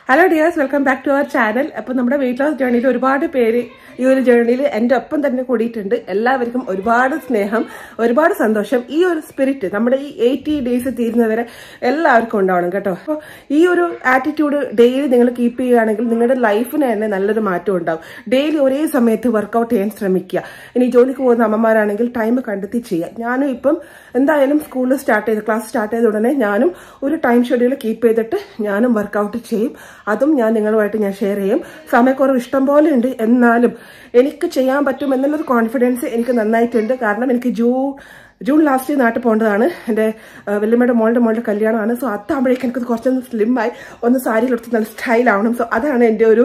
Hello dears, welcome back to our channel. അപ്പോൾ നമ്മുടെ weight loss journey ഒരുപാട് പേര് ഈ ഒരു ജേർണിയിൽ എൻ്റെ ഒപ്പം തന്നെ കൂടിയിട്ടുണ്ട്. എല്ലാവർക്കും ഒരുപാട് സ്നേഹം, ഒരുപാട് സന്തോഷം. ഈ ഒരു സ്പിരിറ്റ് നമ്മുടെ ഈ 80 ഡേയ്സ് തീരുന്നവരെ എല്ലാവർക്കും ഉണ്ടാവണം കേട്ടോ. അപ്പോൾ ഈ ഒരു ആറ്റിറ്റ്യൂഡ് ഡെയിലി നിങ്ങൾ കീപ്പ് ചെയ്യുകയാണെങ്കിൽ നിങ്ങളുടെ ലൈഫിന് തന്നെ നല്ലൊരു മാറ്റം ഉണ്ടാവും. ഡെയിലി ഒരേ സമയത്ത് വർക്കൗട്ട് ചെയ്യാൻ ശ്രമിക്കുക. ഇനി ജോലിക്ക് പോകുന്ന അമ്മമാരാണെങ്കിൽ ടൈം കണ്ടെത്തി ചെയ്യുക. ഞാനും ഇപ്പം എന്തായാലും സ്കൂളിൽ ക്ലാസ് സ്റ്റാർട്ട് ചെയ്ത ഉടനെ ഞാനും ഒരു ടൈം ഷെഡ്യൂൾ കീപ്പ് ചെയ്തിട്ട് ഞാനും വർക്കൗട്ട് ചെയ്യും. അതും ഞാൻ നിങ്ങളുമായിട്ട് ഷെയർ ചെയ്യും. സമയക്കുറവ് ഇഷ്ടം പോലെ ഉണ്ട്, എന്നാലും എനിക്ക് ചെയ്യാൻ പറ്റും എന്നുള്ളൊരു കോൺഫിഡൻസ് എനിക്ക് നന്നായിട്ടുണ്ട്. കാരണം എനിക്ക് ജൂൺ ലാസ്റ്റ് നാട്ടിൽ പോകേണ്ടതാണ്. എൻ്റെ വല്യമ്മയുടെ മോളുടെ കല്യാണമാണ്. സോ അതാകുമ്പോഴേക്കും എനിക്കത് കുറച്ചൊന്ന് സ്ലിമ്മായി ഒന്ന് സാരിയിലെടുത്ത് നല്ല സ്റ്റൈലാവണം. സോ അതാണ് എൻ്റെ ഒരു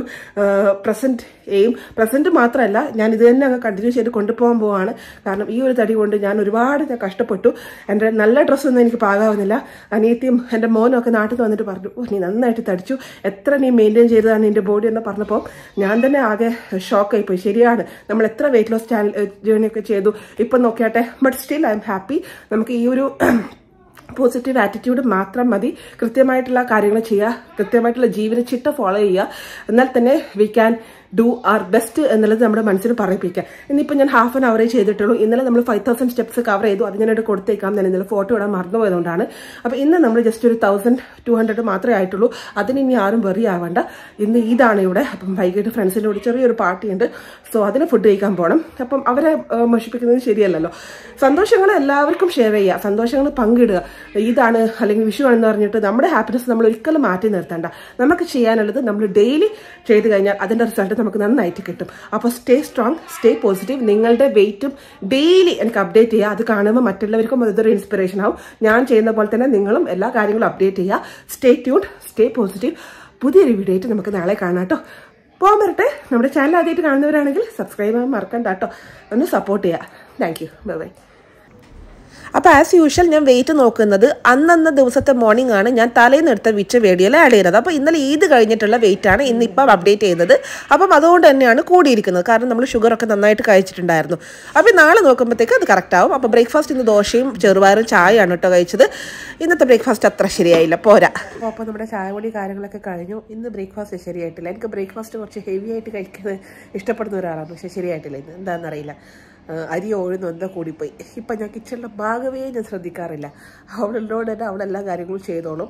പ്രസന്റ് മാത്രമല്ല, ഞാൻ ഇത് തന്നെ അങ്ങ് കണ്ടിന്യൂ ചെയ്ത് കൊണ്ടുപോകാൻ പോവാണ്. കാരണം ഈ ഒരു തടി കൊണ്ട് ഞാൻ ഒരുപാട് കഷ്ടപ്പെട്ടു. എൻ്റെ നല്ല ഡ്രസ്സൊന്നും എനിക്ക് പാകാവുന്നില്ല. അനിയത്തിയും എൻ്റെ മോനും ഒക്കെ നാട്ടിൽ വന്നിട്ട് പറഞ്ഞു, നീ നന്നായിട്ട് തടിച്ചു, എത്ര നീ മെയിൻറ്റെയിൻ ചെയ്തതാണ് നിന്റെ ബോഡി എന്ന് പറഞ്ഞപ്പോൾ ഞാൻ തന്നെ ആകെ ഷോക്കായി പോയി. ശരിയാണ്, നമ്മൾ എത്ര വെയിറ്റ് ലോസ് ജേർണിയൊക്കെ ചെയ്തു, ഇപ്പം നോക്കിയാട്ടെ. But still I am happy. നമുക്ക് ഈ ഒരു പോസിറ്റീവ് ആറ്റിറ്റ്യൂഡ് മാത്രം മതി. കൃത്യമായിട്ടുള്ള കാര്യങ്ങൾ ചെയ്യുക, കൃത്യമായിട്ടുള്ള ജീവിത ചിട്ട ഫോളോ ചെയ്യുക. എന്നാൽ തന്നെ we can do our best എന്നുള്ളത് നമ്മുടെ മനസ്സിന് പറയിപ്പിക്കുക. ഇന്നിപ്പോൾ ഞാൻ ഹാഫ് ആൻ അവറേ ചെയ്തിട്ടുള്ളൂ. ഇന്നലെ നമ്മൾ 5000 സ്റ്റെപ്സ് കവർ ചെയ്തു. അത് ഞാനായിട്ട് കൊടുത്തേക്കാം. ഞാൻ ഇന്നലെ ഫോട്ടോ ഇടാൻ മറന്നുപോയതുകൊണ്ടാണ്. അപ്പോൾ ഇന്ന് നമ്മൾ ജസ്റ്റ് ഒരു 1200 മാത്രമേ ആയിട്ടുള്ളൂ. അതിന് ഇനി ആരും വെറി ആവേണ്ട. ഇന്ന് ഇതാണ് ഇവിടെ. അപ്പം വൈകിട്ട് ഫ്രണ്ട്സിൻ്റെ കൂടി ചെറിയൊരു പാർട്ടി ഉണ്ട്. സോ അതിന് ഫുഡ് കഴിക്കാൻ പോകണം. അപ്പം അവരെ മോഷിപ്പിക്കുന്നത് ശരിയല്ലല്ലോ. സന്തോഷങ്ങൾ എല്ലാവർക്കും ഷെയർ ചെയ്യുക, സന്തോഷങ്ങൾ പങ്കിടുക. ഇതാണ് അല്ലെങ്കിൽ വിഷു ആണെന്ന് പറഞ്ഞിട്ട് നമ്മുടെ ഹാപ്പിനെസ് നമ്മൾ ഒരിക്കലും മാറ്റി നിർത്തണ്ട. നമുക്ക് ചെയ്യാനുള്ളത് നമ്മൾ ഡെയിലി ചെയ്ത് കഴിഞ്ഞാൽ അതിൻ്റെ റിസൾട്ട് നമുക്ക് നന്നായിട്ട് കിട്ടും. അപ്പോൾ സ്റ്റേ സ്ട്രോങ്, സ്റ്റേ പോസിറ്റീവ്. നിങ്ങളുടെ വെയിറ്റും ഡെയിലി എനിക്ക് അപ്ഡേറ്റ് ചെയ്യുക. അത് കാണുമ്പോൾ മറ്റുള്ളവർക്കും അതൊരു ഇൻസ്പിറേഷൻ ആവും. ഞാൻ ചെയ്യുന്ന പോലെ തന്നെ നിങ്ങളും എല്ലാ കാര്യങ്ങളും അപ്ഡേറ്റ് ചെയ്യുക. Stay tuned, stay positive. പുതിയൊരു വീഡിയോ ആയിട്ട് നമുക്ക് നാളെ കാണാം കേട്ടോ. പോകാൻ വരട്ടെ. നമ്മുടെ ചാനൽ ആദ്യമായിട്ട് കാണുന്നവരാണെങ്കിൽ സബ്സ്ക്രൈബ് ചെയ്യാൻ മറക്കണ്ട കേട്ടോ. ഒന്ന് സപ്പോർട്ട് ചെയ്യുക. Thank you. ബൈ. അപ്പോൾ ആസ് യൂഷ്വൽ ഞാൻ വെയിറ്റ് നോക്കുന്നത് അന്നന്ന ദിവസത്തെ മോർണിംഗ് ആണ്. ഞാൻ തലേന്ന് എടുത്ത വീഡിയോയിൽ ആഡ് ചെയ്യുന്നത്. അപ്പോൾ ഇന്നലെ ഈദ് കഴിഞ്ഞിട്ടുള്ള വെയിറ്റ് ആണ് ഇന്നിപ്പം അപ്ഡേറ്റ് ചെയ്യുന്നത്. അപ്പം അതുകൊണ്ട് തന്നെയാണ് കൂടിയിരിക്കുന്നത്. കാരണം നമ്മൾ ഷുഗറൊക്കെ നന്നായിട്ട് കഴിച്ചിട്ടുണ്ടായിരുന്നു. അപ്പോൾ നാളെ നോക്കുമ്പോഴത്തേക്ക് അത് കറക്റ്റ് ആവും. അപ്പോൾ ബ്രേക്ക്ഫാസ്റ്റ് ഇന്ന് ദോശയും ചെറുപയറും ചായയാണ് കേട്ടോ കഴിച്ചത്. ഇന്നത്തെ ബ്രേക്ക്ഫാസ്റ്റ് അത്ര ശരിയായില്ല, പോരാ. അപ്പോൾ നമ്മുടെ ചായ പൊടി കാര്യങ്ങളൊക്കെ കഴിഞ്ഞു. ഇന്ന് ബ്രേക്ക്ഫാസ്റ്റ് ശരിയായിട്ടില്ല. എനിക്ക് ബ്രേക്ക്ഫാസ്റ്റ് കുറച്ച് ഹെവി ആയിട്ട് കഴിക്കുന്നത് ഇഷ്ടപ്പെടുന്ന ഒരാളാണ്. പക്ഷേ ശരിയായിട്ടില്ല. ഇന്ന് എന്താണെന്നറിയില്ല, അരി ഒഴുന്ന് എന്താ കൂടിപ്പോയി. ഇപ്പം ഞാൻ കിച്ചണിലെ ഭാഗമേ ഞാൻ ശ്രദ്ധിക്കാറില്ല. അവളോട് തന്നെ അവളെല്ലാ കാര്യങ്ങളും ചെയ്തോളും.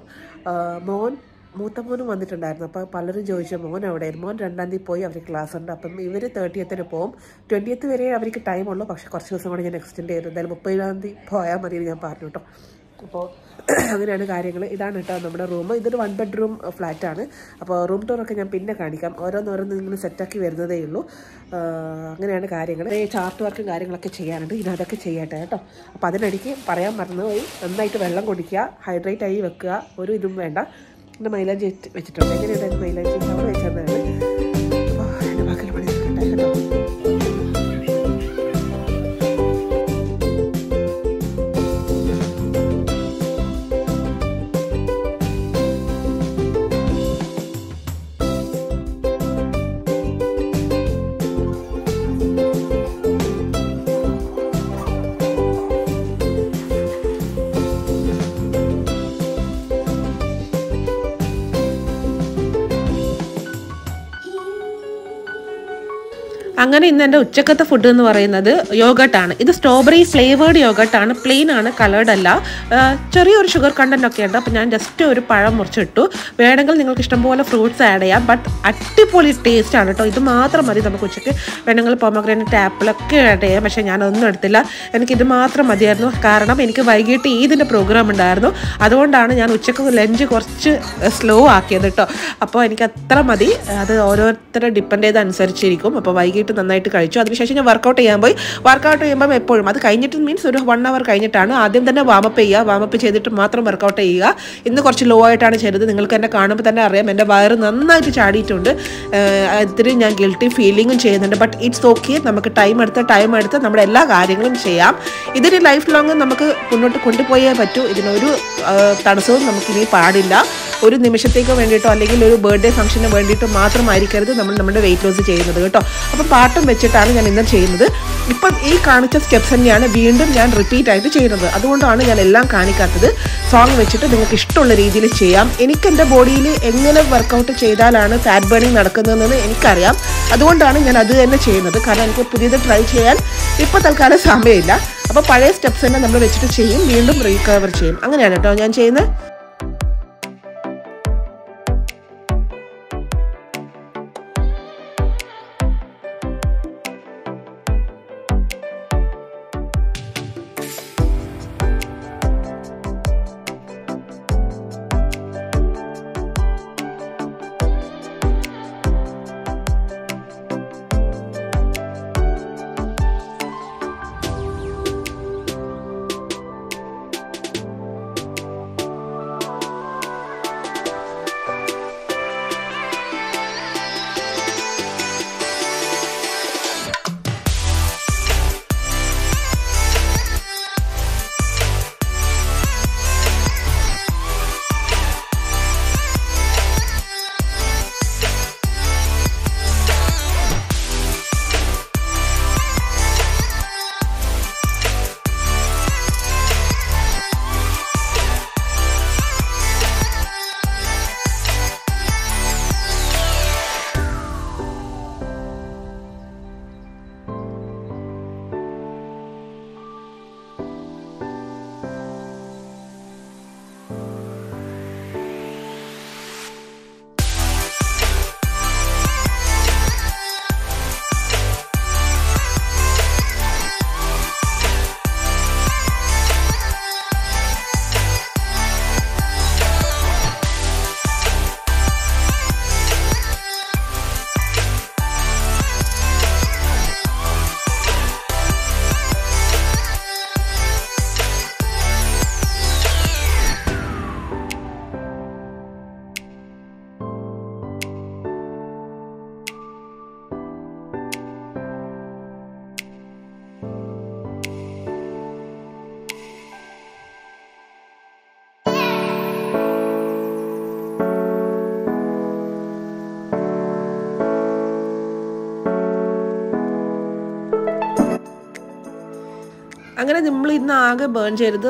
മൂത്ത മോനും വന്നിട്ടുണ്ടായിരുന്നു. അപ്പോൾ പലരും ചോദിച്ചു മോൻ എവിടെയായിരുന്നു. മോൻ 2-ാം തീയതി പോയി, അവർക്ക് ക്ലാസ് ഉണ്ട്. അപ്പം ഇവർ 30th പോകും. 20th വരെ അവർക്ക് ടൈമുള്ളൂ. പക്ഷേ കുറച്ച് ദിവസം കൂടി ഞാൻ എക്സ്റ്റെൻഡ് ചെയ്തു. എന്തായാലും 30-ാം തീയതി പോയാൽ മതി എന്ന് ഞാൻ പറഞ്ഞു കേട്ടോ. അപ്പോൾ അങ്ങനെയാണ് കാര്യങ്ങൾ. ഇതാണ് കേട്ടോ നമ്മുടെ റൂം. ഇതൊരു 1 bedroom ഫ്ലാറ്റാണ്. അപ്പോൾ റൂം ടൂറൊക്കെ ഞാൻ പിന്നെ കാണിക്കാം. ഓരോന്നോരോന്ന് നിങ്ങൾ സെറ്റാക്കി വരുന്നതേ ഉള്ളൂ. അങ്ങനെയാണ് കാര്യങ്ങൾ. ചാർട്ട് വർക്കും കാര്യങ്ങളൊക്കെ ചെയ്യാനുണ്ട്. ഇനി അതൊക്കെ ചെയ്യട്ടെ കേട്ടോ. അപ്പോൾ അതിനിടയ്ക്ക് പറയാൻ മറന്നുപോയി, നന്നായിട്ട് വെള്ളം കുടിക്കുക, ഹൈഡ്രേറ്റ് ആയി വെക്കുക. ഒരു ഇതും വേണ്ട. എൻ്റെ മൈലാഞ്ചി വെച്ചിട്ടുണ്ട്. എങ്ങനെയുണ്ടായിരുന്നു മൈലാഞ്ചി? അവിടെ വെച്ചതാണ്. അപ്പോൾ എൻ്റെ മക്കൾ പണി നിൽക്കട്ടെ കേട്ടോ. അങ്ങനെ ഇന്ന് എൻ്റെ ഉച്ചക്കത്തെ ഫുഡ് എന്ന് പറയുന്നത് യോഗട്ടാണ്. ഇത് സ്ട്രോബെറി ഫ്ലേവേർഡ് യോഗട്ടാണ്. പ്ലെയിൻ ആണ്, കളേർഡ് അല്ല. ചെറിയൊരു ഷുഗർ കണ്ടന്റ് ഒക്കെ ഉണ്ട്. അപ്പോൾ ഞാൻ ജസ്റ്റ് ഒരു പഴം മുറിച്ചിട്ടു. വേണമെങ്കിൽ നിങ്ങൾക്ക് ഇഷ്ടംപോലെ ഫ്രൂട്ട്സ് ആഡ് ചെയ്യാം. ബട്ട് അടിപൊളി ടേസ്റ്റ് ആണ് കേട്ടോ. ഇത് മാത്രം മതി നമുക്ക് ഉച്ചയ്ക്ക്. വേണമെങ്കിൽ പൊമഗ്രാനൈറ്റ്, ആപ്പിളൊക്കെ ആഡ് ചെയ്യാം. പക്ഷേ ഞാനൊന്നും എടുത്തില്ല. എനിക്കിത് മാത്രം മതിയായിരുന്നു. കാരണം എനിക്ക് വൈകിട്ട് ഈദിൻ്റെ പ്രോഗ്രാം ഉണ്ടായിരുന്നു. അതുകൊണ്ടാണ് ഞാൻ ഉച്ചക്ക് ലഞ്ച് കുറച്ച് സ്ലോ ആക്കിയത് കേട്ടോ. അപ്പോൾ എനിക്ക് അത്ര മതി. അത് ഓരോരുത്തരെ ഡിപ്പെൻഡ് ചെയ്ത് അനുസരിച്ചിരിക്കും. അപ്പോൾ വൈകിട്ട് നന്നായിട്ട് കഴിച്ചു. അതിനുശേഷം ഞാൻ വർക്കൗട്ട് ചെയ്യാൻ പോയി. വർക്കൗട്ട് ചെയ്യുമ്പോൾ എപ്പോഴും അത് കഴിഞ്ഞിട്ട് മീൻസ് ഒരു 1 hour കഴിഞ്ഞിട്ടാണ്. ആദ്യം തന്നെ വാമപ്പ് ചെയ്യുക. വാമപ്പ് ചെയ്തിട്ട് മാത്രം വർക്കൗട്ട് ചെയ്യുക. ഇന്ന് കുറച്ച് ലോ ആയിട്ടാണ് ചെയ്തത്. നിങ്ങൾക്ക് എന്നെ കാണുമ്പോൾ തന്നെ അറിയാം, എൻ്റെ വയറ് നന്നായിട്ട് ചാടിയിട്ടുണ്ട്. ഇതിന് ഞാൻ ഗിൽറ്റി ഫീലിങ്ങും ചെയ്യുന്നുണ്ട്. But it's okay. നമുക്ക് ടൈം എടുത്ത് നമ്മുടെ എല്ലാ കാര്യങ്ങളും ചെയ്യാം. ഇതിന് ലൈഫ് ലോങ് നമുക്ക് മുന്നോട്ട് കൊണ്ടുപോയേ പറ്റൂ. ഇതിനൊരു തടസ്സവും നമുക്കിനി പാടില്ല. ഒരു നിമിഷത്തേക്ക് വേണ്ടിയിട്ടോ അല്ലെങ്കിൽ ഒരു ബർത്ത്ഡേ ഫംഗ്ഷന് വേണ്ടിയിട്ടോ മാത്രമായിരിക്കരുത് നമ്മൾ നമ്മുടെ വെയിറ്റ് ലോസ് ചെയ്യുന്നത് കേട്ടോ. അപ്പോൾ പാട്ടും വെച്ചിട്ടാണ് ഞാൻ ഇന്ന് ചെയ്യുന്നത്. ഇപ്പം ഈ കാണിച്ച സ്റ്റെപ്സ് തന്നെയാണ് വീണ്ടും ഞാൻ റിപ്പീറ്റ് ആയിട്ട് ചെയ്യുന്നത്. അതുകൊണ്ടാണ് ഞാൻ എല്ലാം കാണിക്കാത്തത്. സോങ് വെച്ചിട്ട് നിങ്ങൾക്ക് ഇഷ്ടമുള്ള രീതിയിൽ ചെയ്യാം. എനിക്ക് എൻ്റെ ബോഡിയിൽ എങ്ങനെ വർക്കൗട്ട് ചെയ്താലാണ് ഫാറ്റ് ബേണിങ് നടക്കുന്നതെന്ന് എനിക്കറിയാം. അതുകൊണ്ടാണ് ഞാൻ അത് തന്നെ ചെയ്യുന്നത്. കാരണം എനിക്ക് പുതിയത് ട്രൈ ചെയ്യാൻ ഇപ്പോൾ തൽക്കാലം സമയമില്ല. അപ്പോൾ പഴയ സ്റ്റെപ്സ് തന്നെ നമ്മൾ വെച്ചിട്ട് ചെയ്യും, വീണ്ടും റീകവർ ചെയ്യും. അങ്ങനെയാണ് കേട്ടോ ഞാൻ ചെയ്യുന്നത്. അങ്ങനെ നമ്മൾ ഇന്ന് ആകെ ബേൺ ചെയ്തത്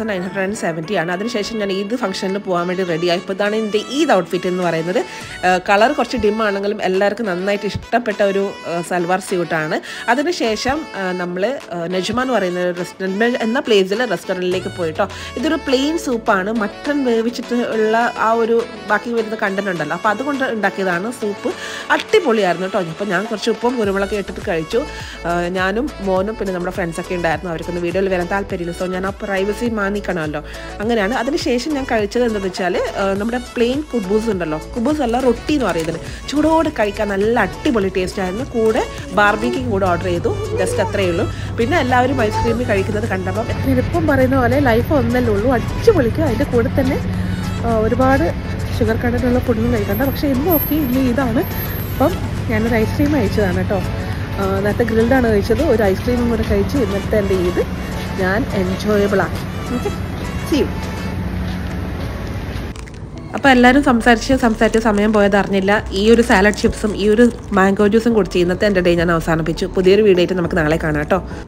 1970 ആണ്. അതിനുശേഷം ഞാൻ ഈദ് ഫംഗ്ഷനിൽ പോകാൻ വേണ്ടി റെഡിയായി. ഇപ്പോൾ ഇതാണ് എൻ്റെ ഈദ് ഔട്ട്ഫിറ്റ് എന്ന് പറയുന്നത്. കളർ കുറച്ച് ഡിം ആണെങ്കിലും എല്ലാവർക്കും നന്നായിട്ട് ഇഷ്ടപ്പെട്ട ഒരു സൽവാർ സ്യൂട്ടാണ്. അതിനുശേഷം നമ്മൾ നജ്മ എന്ന് പറയുന്ന ഒരു റെസ്റ്റോറൻറ്റ് എന്ന പ്ലേസിൽ റെസ്റ്റോറൻറ്റിലേക്ക് പോയിട്ടോ. ഇതൊരു പ്ലെയിൻ സൂപ്പാണ്. മട്ടൺ വേവിച്ചിട്ട് ഉള്ള ആ ഒരു ബാക്കി വരുന്ന കണ്ടന്റ് ഉണ്ടല്ലോ, അപ്പോൾ അതുകൊണ്ട് ഉണ്ടാക്കിയതാണ് സൂപ്പ്. അടിപൊളിയായിരുന്നു കേട്ടോ. അപ്പോൾ ഞാൻ കുറച്ച് ഉപ്പും കുരുമുളകൊക്കെ ഇട്ടിട്ട് കഴിച്ചു. ഞാനും മോനും പിന്നെ നമ്മുടെ ഫ്രണ്ട്സൊക്കെ ഉണ്ടായിരുന്നു. അവർക്കൊന്നും വീഡിയോയിൽ വരാൻ താല്പര്യമില്ല. സോ ഞാൻ ആ പ്രൈവസി മാനിക്കണമല്ലോ. അങ്ങനെയാണ്. അതിനുശേഷം ഞാൻ കഴിച്ചത് എന്താണെന്ന് വെച്ചാൽ നമ്മുടെ പ്ലെയിൻ കുബൂസ് ഉണ്ടല്ലോ, കുബൂസ് അല്ല റൊട്ടി എന്ന് പറയുന്നത്. ചൂടോടെ കഴിക്കാൻ നല്ല അടിപൊളി ടേസ്റ്റ് ആയിരുന്നു. കൂടെ ബാർബിക്യും കൂടെ ഓർഡർ ചെയ്തു. ജസ്റ്റ് അത്രയേ ഉള്ളൂ. പിന്നെ എല്ലാവരും ഐസ്ക്രീം കഴിക്കുന്നത് കണ്ടപ്പോൾ എളുപ്പം പറയുന്ന പോലെ ലൈഫ് ഒന്നല്ലേ ഉള്ളൂ, അടിച്ചു പൊളിക്കുക. അതിൻ്റെ കൂടെ തന്നെ ഒരുപാട് ഷുഗർ കണ്ടന്റുള്ള ഫുഡൊന്നും കഴിക്കണ്ട. പക്ഷേ ഇന്ന് നോക്കി ഇന്ന് ഇതാണ്. അപ്പം ഞാനൊരു ഐസ്ക്രീം കഴിച്ചതാണ് കേട്ടോ. നേരത്തെ ഗ്രിൽഡാണ് കഴിച്ചത്. ഒരു ഐസ്ക്രീമും കൂടെ കഴിച്ച് ഇന്നത്തെ എൻ്റെ ഈദ് ഞാൻ എൻജോയബിൾ ആക്കി. Okay, see you. അപ്പോൾ എല്ലാവരും സംസാരിച്ച് സമയം പോയത് അറിഞ്ഞില്ല. ഈ ഒരു സാലഡ് ചിപ്സും ഈ ഒരു മാംഗോ ജ്യൂസും കുടിച്ച് ഇന്നത്തെ എൻ്റെ ഡേ ഞാൻ അവസാനിപ്പിച്ചു. പുതിയൊരു വീഡിയോ ആയിട്ട് നമുക്ക് നാളെ കാണാം കേട്ടോ.